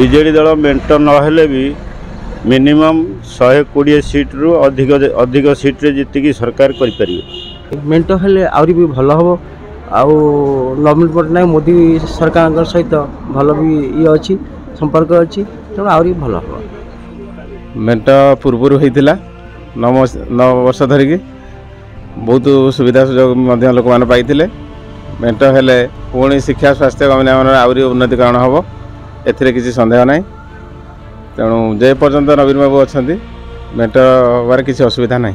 BJD दल मेंट नहेले भी minimum 120 सीट्रु अधिक सीट्रे जीतिकी सरकार करें। मेंट हेले आउरी भी भल हम आउ नवीन पट्टनायक मोदी सरकार सहित भल भी ये अच्छी संपर्क अच्छी तेणु आउरी भल हम। मेंट पूर्व होता 9 वर्ष धरिकी बहुत सुविधा सुजोग लोक मैंने पाई। मेंट हेले पुणी शिक्षा स्वास्थ्य आउरी उन्नतिकरण हम ए किसी सन्देह ना। तेणु जे पर्यंत नवीन बाबू अच्छा मेंट हबार किसी असुविधा ना।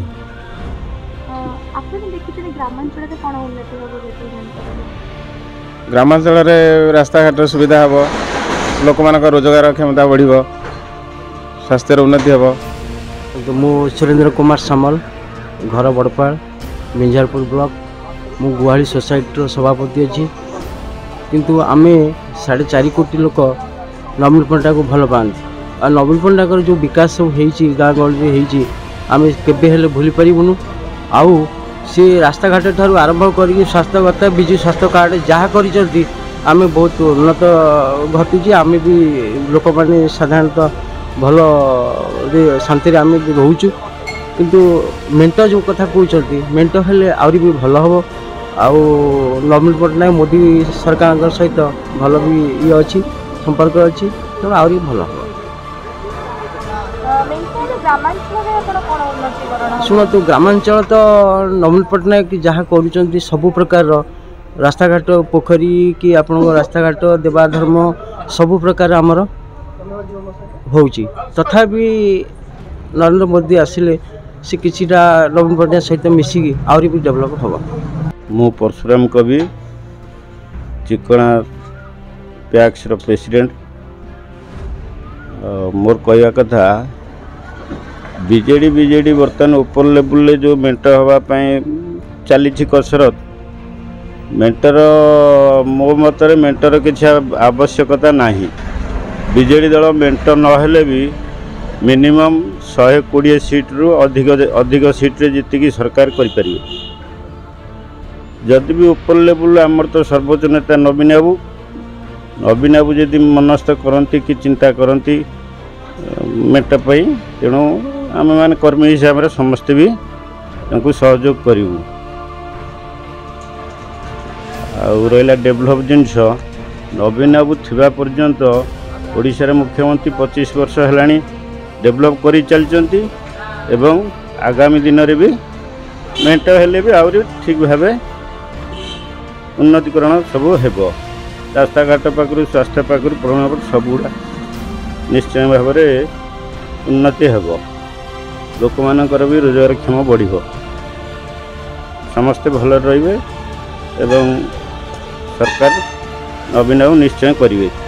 ग्रामांचल रास्ता घाट सुविधा हम लोक मान रोजगार क्षमता बढ़ स्वास्थ्य उन्नति हम। मु सुरेंद्र कुमार सामल घर बड़पाड़ मिंझारपुर ब्लॉक मु गुहाली सोसाइटी सभापति अच्छी किंतु आमे 4.5 कोटी लोक नवीन पट्टनायक को भल पाती आ नवीन पट्टनायक जो विकास सब होती गाँ गहली होती आम केबे भूली पारूँ। आउ सी रास्ता घाट ठारू आरंभ कर स्वास्थ्यगत विजु स्वास्थ्य कार्ड जहाँ कर आम बहुत उन्नत घटुची। आम भी लोक मैंने साधारणतः भल शांति आम रोचु किंतु मेंट जो कथा कहते मेंट हेले आउरी भी भल हम आउ नवीन पट्टनायक मोदी सरकार सहित भल भी ये अच्छी संपर्क अच्छी तेणु आउरी भल हम। शुणु ग्रामांचल तो नवीन पट्टनायक जहाँ कर सबु प्रकार रास्ता घाट पोखरी कि आपण रास्ता घाट देवा धर्म सबु प्रकार आमर होची तथापि नरेंद्र मोदी आसिले से किछिटा नवीन पट्टनायक सहित मिसिकी आउरी भी डेवलप हम। मु परशुराम कवि चिकणा पैक्स प्रेसिडेंट। मोर कहवा कथा बीजेडी बर्तमान ऊपर लेवल जो मेंट हाँपाई चली कसरत मेंटर मो मत मेंटर किसी आवश्यकता नहीं। बीजेडी दल मेंट नहेले भी मिनिमम 120 सीट्रु अधिक सीट्रे जीतिकी सरकार करें। जदि भी ऊपर लेवल आमर तो सर्वोच्च नेता नवीन बाबू जदि मनस्थ करती कि चिंता करती मेंट पाई तेणु आम मान कर्मी हिसाब से समस्ते भी सहयोग करूँ। रहा डेभलप जिनस नवीन बाबू थिबा पर्यंत ओडिशा रे मुख्यमंत्री 25 वर्ष है डेभलप कर चलती एवं आगामी दिन में भी मेंट हेले भी आउरी ठीक भाव उन्नतिकरण सब हेबो। रास्ता घाट पाखु स्वास्थ्य पाखु प्रमाण सबुड़ा निश्चय भाव में उन्नति हेब। लोक मानकर भी रोजगारक्षम बढ़ समस्ते भल रे एवं सरकार नवीन निश्चय करेंगे।